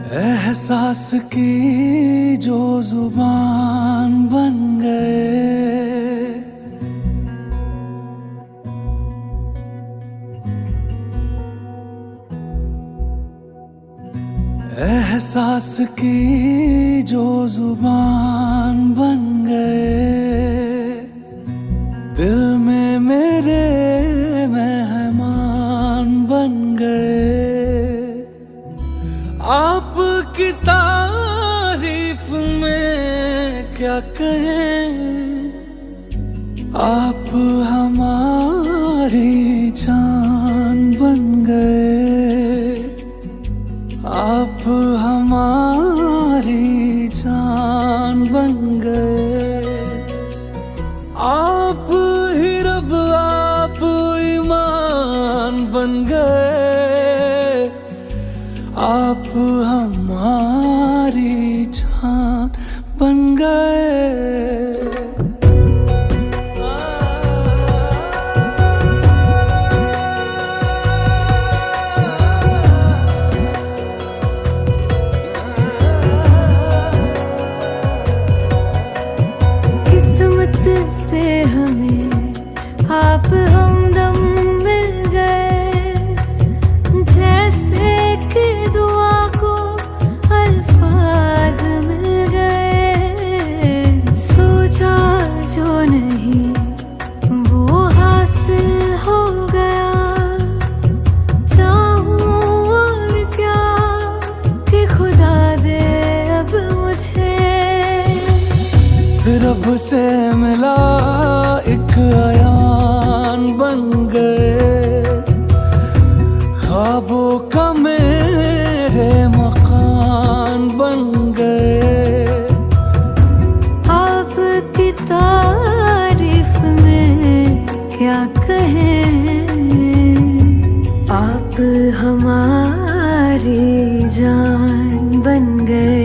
एहसास की जो जुबान बन गए, एहसास की जो जुबान बन गए, दिल में मेरे मेहमान बन गए। आपकी तारीफ में क्या कहें, आप हमारी जान बन गए, आप हमारी जान बन गए। आप ही रब, आप ईमान बन गए, आप हमारी जान बन गए। किस्मत से हमें आप हमदम मिल गए, जैसे कि दुआ को अल्फाज मिल गए। सोचा जो नहीं वो हासिल हो गया, चाहूं और क्या कि खुदा दे अब मुझे। रब से मिला एक अयान बन गए, ख्वाबों का मेरे मकान बन गए। आपकी तारीफ में क्या कहें, आप हमारी जान बन गए।